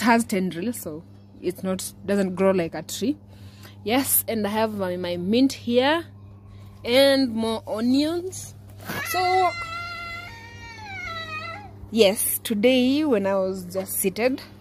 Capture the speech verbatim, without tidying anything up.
has tendrils, so it's not doesn't grow like a tree. Yes, and I have my, my mint here and more onions. So yes, today when I was just seated,